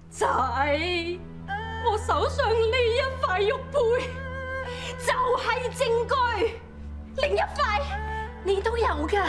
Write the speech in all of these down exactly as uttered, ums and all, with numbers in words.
仔，我手上呢一塊玉佩就係證據，另一塊你都有㗎。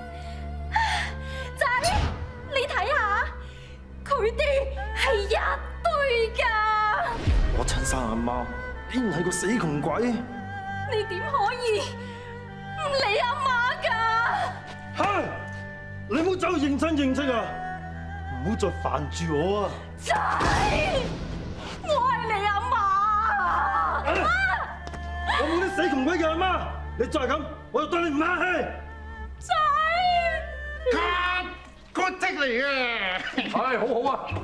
仔，你睇下，佢哋係一對㗎。 我親生阿媽竟然係個死窮鬼， 你點可以唔理阿媽㗎？ 嚇！你唔好走去認親認戚啊！唔好再煩住我啊！ 仔，我係你阿媽。 啊、我冇啲死窮鬼嘅阿媽，你再係咁，我就對你唔客氣。 仔， 卡骨積嚟嘅， 係好好啊，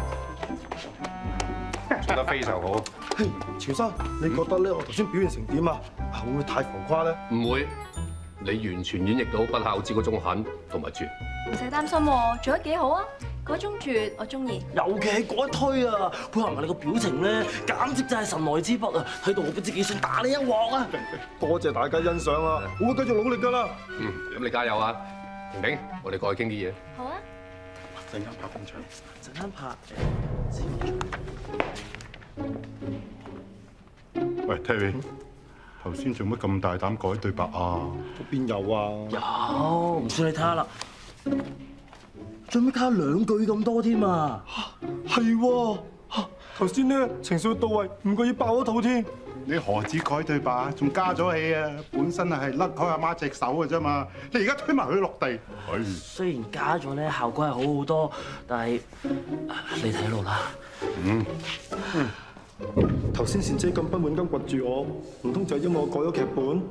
做得非常好。 嘿，潮生，你覺得咧我頭先表現成點啊？會唔會太浮誇咧？ 唔會，你完全演繹到不孝子嗰種狠同埋絕。 唔使擔心喎，做得幾好啊！嗰種絕我中意， 尤其係嗰一推啊，配合埋你個表情咧，簡直就係神來之筆啊！睇到我不知幾想打你一鑊啊！ 多謝大家欣賞啊！我會繼續努力㗎啦。 嗯，咁你加油啊，婷婷，我哋過去傾啲嘢。 好啊。 陣間拍片場， 陣間拍誒。 喂 ，Terry，頭先做乜咁大膽改對白啊？ 邊有啊？ 有，唔信你睇下啦。最尾加兩句咁多添啊！ 係喎，頭先咧情緒到位，唔覺意爆咗肚添。 你何止改對白啊？仲加咗戲啊！本身係甩開阿媽隻手嘅啫嘛，你而家推埋佢落地。唉， 雖然加咗咧，效果係好好多，但係你睇路啦。 嗯。 頭先善姐咁不滿咁掘住我，唔通就係因為我改咗劇本？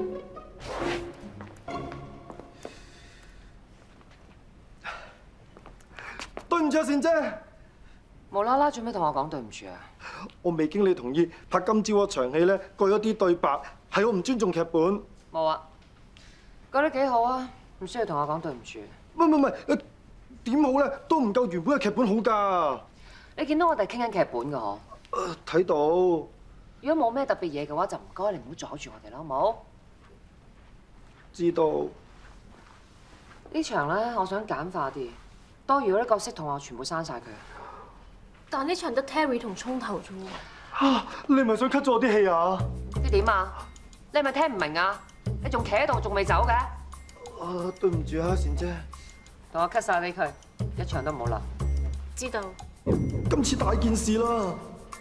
對唔住啊，善姐， 無啦啦做咩同我講對唔住啊？ 我未經你同意拍今朝嗰場戲咧，改咗啲對白，係我唔尊重劇本。 冇啊，覺得幾好啊，唔需要同我講對唔住。 唔唔唔，點好咧？都唔夠原本嘅劇本好㗎。 你見到我哋傾緊劇本㗎嗬？ 睇到。 如果冇咩特別嘢嘅話，就唔該你唔好阻住我哋啦，好冇？ 知道。 呢場咧，我想簡化啲，多餘嗰啲角色同學全部刪晒佢。 但呢場得 Terry 同葱頭啫喎。 嚇！你係咪想 cut 咗我啲戲啊？ 即點啊？你係咪聽唔明啊？你仲企喺度，仲未走嘅？ 啊，對唔住啊，善姐。 同我 cut 晒俾佢，一場都唔好啦。 知道。 今次大件事啦！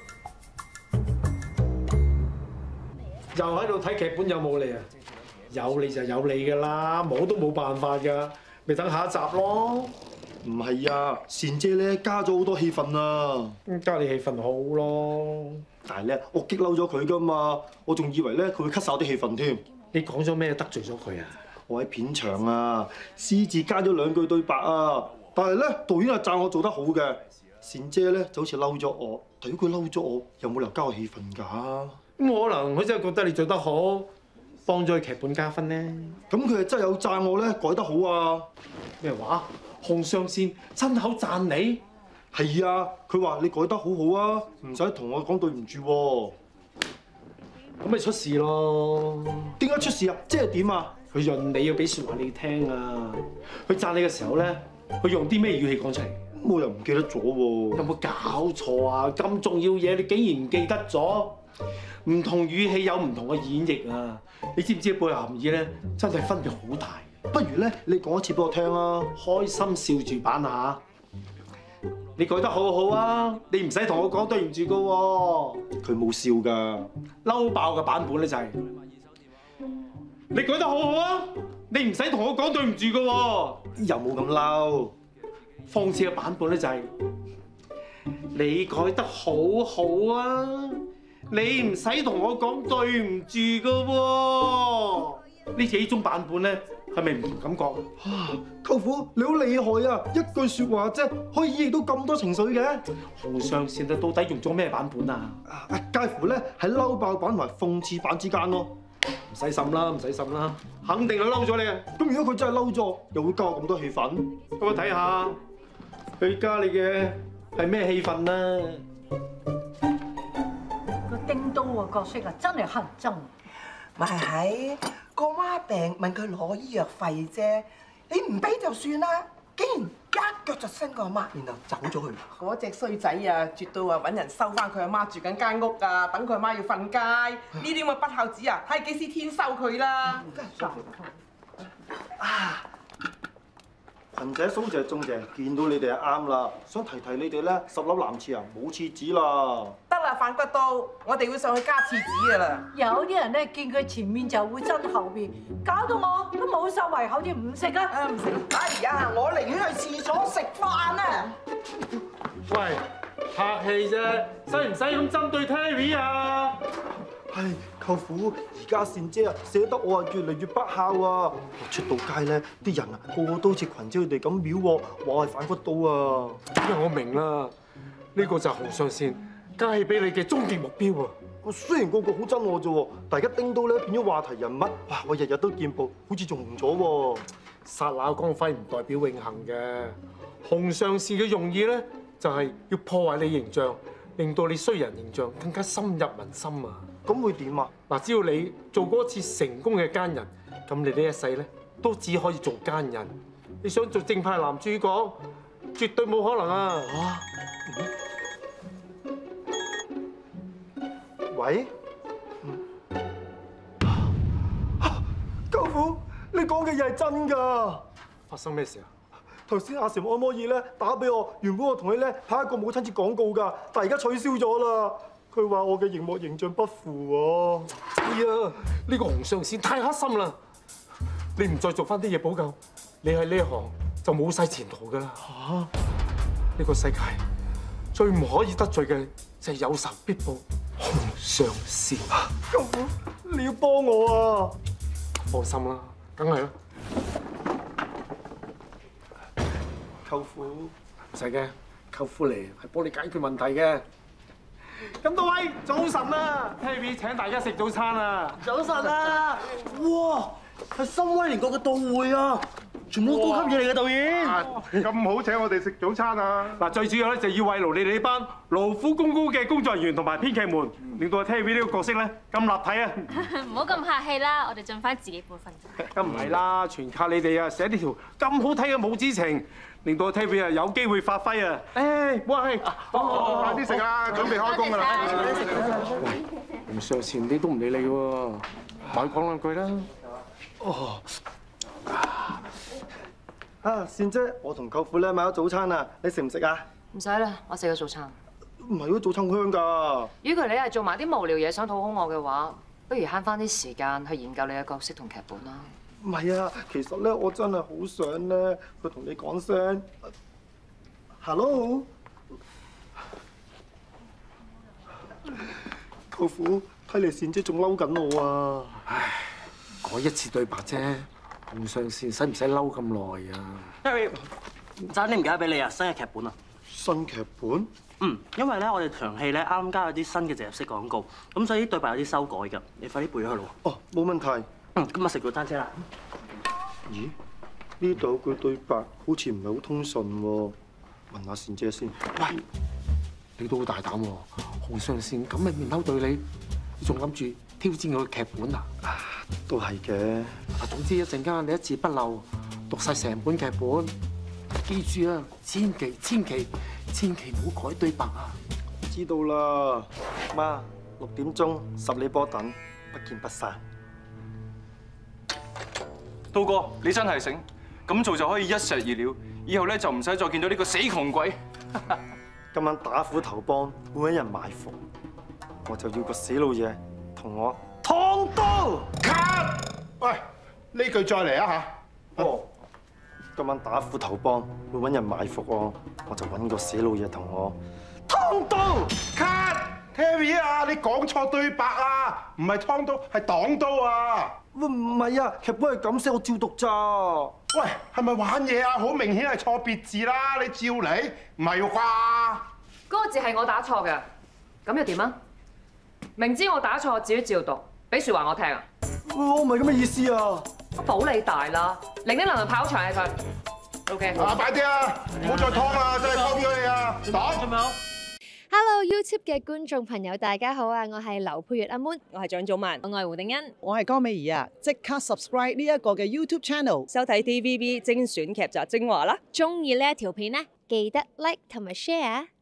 又喺度睇劇本有冇你啊？有你就有你㗎啦，冇都冇辦法㗎，咪等下一集咯。 唔係啊，善姐咧加咗好多戲份啊！ 加你戲份好咯。 但係咧，我激嬲咗佢㗎嘛，我仲以為咧佢會 cut 晒啲戲份添。 你講咗咩得罪咗佢啊？ 我喺片場啊，私自加咗兩句對白啊，但係咧導演又讚我做得好嘅。善姐咧就好似嬲咗我，但如果佢嬲咗我，有冇理由加我戲份㗎？ 咁可能佢真係覺得你做得好，幫咗佢劇本加分咧。 咁佢係真係有讚我咧，改得好啊！ 咩話？紅上線親口讚你？ 係啊，佢話你改得好好啊，唔使同我講對唔住喎。 咁咪出事咯？ 點解出事啊？即係點啊？ 佢潤你要俾説話你聽啊！佢讚你嘅時候咧，佢用啲咩語氣講出嚟？ 我又唔記得咗喎。 有冇搞錯啊？咁重要嘢你竟然唔記得咗？唔同語氣有唔同嘅演繹啊！你知唔知背後含義咧？真係分別好大。 不如咧，你講一次俾我聽啊！ 開心笑住版下，你改得好好啊！你唔使同我講對唔住噶喎。 佢冇笑㗎。 嬲爆嘅版本咧就係、是，你改得好好啊！你唔使同我講對唔住噶喎。 又冇咁嬲。 諷刺嘅版本咧就係、是，你改得好好啊！你唔使同我講對唔住噶喎。呢幾種版本咧，係咪唔同感覺啊？ 舅父，你好厲害啊！一句説話啫，可以演繹到咁多情緒嘅。 紅上線啊，到底用咗咩版本啊？ 啊，介乎咧喺嬲爆版同埋諷刺版之間咯。 唔使審啦，唔使審啦，肯定佢嬲咗你啊！ 咁如果佢真係嬲咗，又會加我咁多戲份？ 咁我睇下佢加你嘅係咩戲份啦？ 個叮當個角色啊，真係乞人憎。 咪係個媽病問佢攞醫藥費啫，你唔俾就算啦。 竟然一腳就伸過阿媽，然後走咗去。嗰隻衰仔啊，絕到啊揾人收翻佢阿媽住緊間屋啊，等佢阿媽要瞓街。呢啲咁嘅不孝子啊，睇幾時天收佢啦！ 啊！群姐、蘇姐、鐘姐，見到你哋係啱啦，想提提你哋咧，十粒男廁啊，冇廁紙啦。 得啦，反骨刀，我哋會上去加廁紙噶啦。 有啲人咧見佢前面就會憎後邊，搞到我都冇晒胃口，啲唔食啊！ 啊唔食！哎呀，我寧願去廁所食飯啊！ 喂，客氣啫，使唔使咁針對 Terry 啊？ 唉，舅父，而家善姐啊，捨得我啊，越嚟越不孝啊！我出到街咧，啲人啊，個個都好似群姐佢哋咁秒我，話我係反骨刀啊！ 因為我明啦，呢個就係紅上線加戲俾你嘅終極目標啊！ 我雖然個個好憎我啫喎，但係一叮到咧變咗話題人物，哇！我日日都見報，好似仲紅咗喎。 剎那光輝唔代表永恆嘅，紅上線嘅用意咧就係要破壞你形象，令到你衰人形象更加深入民心啊！ 咁會點啊？ 嗱，只要你做過一次成功嘅奸人，咁你呢一世咧都只可以做奸人。你想做正派男主角，絕對冇可能啊！ 喂？舅父，你講嘅嘢係真㗎？ 發生咩事啊？ 頭先阿成按摩椅咧打俾我，原本我同佢咧拍一個母親節廣告㗎，但係而家取消咗啦。佢話我嘅熒幕形象不符喎。 哎呀，呢個紅上線太黑心啦！你唔再做翻啲嘢補救，你喺呢一行就冇晒前途㗎啦。嚇！呢個世界最唔可以得罪嘅就係有仇必報紅上線。 舅父，你要幫我啊！ 放心啦，梗係啦。 舅父， 唔使驚，舅父嚟係幫你解決問題嘅。咁多位早晨啦 ，Terry 請大家食早餐啊！ 早晨啊！哇，係新威廉國嘅到會啊，全部都高級嘢嚟嘅導演。 咁好請我哋食早餐啊！ 嗱，最主要咧就要慰勞你哋呢班勞苦功高嘅工作人員同埋編劇們，令到 Terry 呢個角色咧咁立體啊！ 唔好咁客氣啦，我哋盡翻自己本分啫。 咁唔係啦，全靠你哋啊！寫呢條咁好睇嘅母子情。令到 Terry 啊有機會發揮啊！誒，喂， 快啲食啊！準備開工㗎啦！ 喂，紅上線啲都唔理你喎，快講兩句啦！ 哦，啊，善姐，我同舅父咧買咗早餐啊，你食唔食啊？ 唔使啦，我食咗早餐。 唔係喎，早餐好香㗎。 如果你係做埋啲無聊嘢想討好我嘅話，不如慳翻啲時間去研究你嘅角色同劇本啦。 唔係啊，其實咧，我真係好想咧去同你講聲 hello，舅父，睇嚟善姐仲嬲緊我啊！ 唉，嗰一次對白啫，紅上線使唔使嬲咁耐啊 Terry， 爭啲唔記得俾你啊，新嘅劇本啊！ 新劇本？ 嗯，因為咧我哋場戲咧啱啱加咗啲新嘅植入式廣告，咁所以啲對白有啲修改㗎，你快啲背咗佢咯。 哦，冇問題。 嗯，今日食早餐車啦。 咦？呢度有句對白好似唔係好通順喎，問下善姐先。 喂，你都好大膽喎！紅上線咁嘅面口對你，你仲諗住挑戰我嘅劇本啊？ 啊，都係嘅。 啊，總之一陣間你一字不漏讀晒成本劇本，記住啊，千祈千祈千祈唔好改對白啊！ 知道啦，媽，六點鐘十里波等，不見不散。 刀哥，你真係醒，咁做就可以一石二鳥，以後咧就唔使再見到呢個死窮鬼。 今晚打斧頭幫會揾人埋伏，我就要個死老嘢同我劏刀。 cut！喂，呢句再嚟一下。 哦，今晚打斧頭幫會揾人埋伏我，我就揾個死老嘢同我劏刀。 cut！Terry 啊，你講錯對白啊，唔係劏刀，係擋刀啊！ 喂，唔係啊，劇本係咁寫，我照讀咋。 喂，係咪玩嘢啊？好明顯係錯別字啦，你照嚟，唔係啩？ 嗰個字係我打錯嘅，咁又點啊？明知我打錯，自己照讀，俾説話我聽啊！ 我唔係咁嘅意思啊！ 保你大啦，零零能能跑場嘅佢。O K。 啊，快啲啊！唔好再劏啦，真係劏咗你啊！擋！ 仲有 Hello YouTube 嘅觀眾朋友，大家好啊！我係劉佩玥阿 moon， 我係蔣祖文， 我係胡定欣， 我係江美儀啊！即刻 subscribe 呢一個嘅 YouTube channel， 收睇 T V B 精選劇集精華啦！ 中意呢一條片呢，記得 like 同埋 share。